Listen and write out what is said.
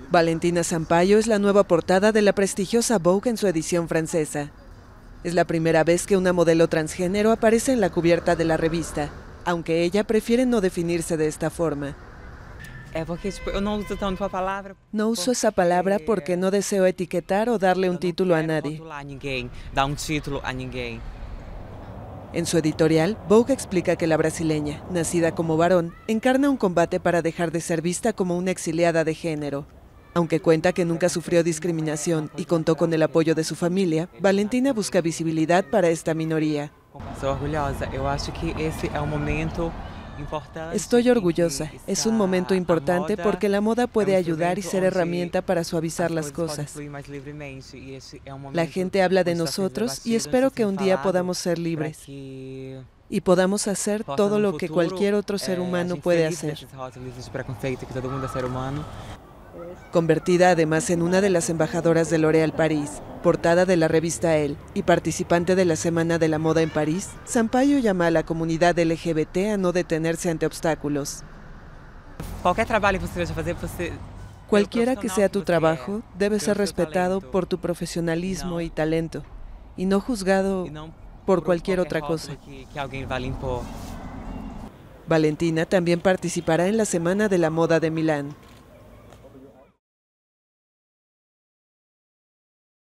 Valentina Sampaio es la nueva portada de la prestigiosa Vogue en su edición francesa. Es la primera vez que una modelo transgénero aparece en la cubierta de la revista, aunque ella prefiere no definirse de esta forma. No uso esa palabra porque no deseo etiquetar o darle un título a nadie. En su editorial, Vogue explica que la brasileña, nacida como varón, encarna un combate para dejar de ser vista como una exiliada de género. Aunque cuenta que nunca sufrió discriminación y contó con el apoyo de su familia, Valentina busca visibilidad para esta minoría. Estoy orgullosa. Es un momento importante porque la moda puede ayudar y ser herramienta para suavizar las cosas. La gente habla de nosotros y espero que un día podamos ser libres y podamos hacer todo lo que cualquier otro ser humano puede hacer. Convertida además en una de las embajadoras de L'Oréal París, portada de la revista Elle y participante de la Semana de la Moda en París, Sampaio llama a la comunidad LGBT a no detenerse ante obstáculos. Cualquiera que sea tu trabajo, debe ser respetado por tu profesionalismo y talento, y no juzgado por cualquier otra cosa. Valentina también participará en la Semana de la Moda de Milán.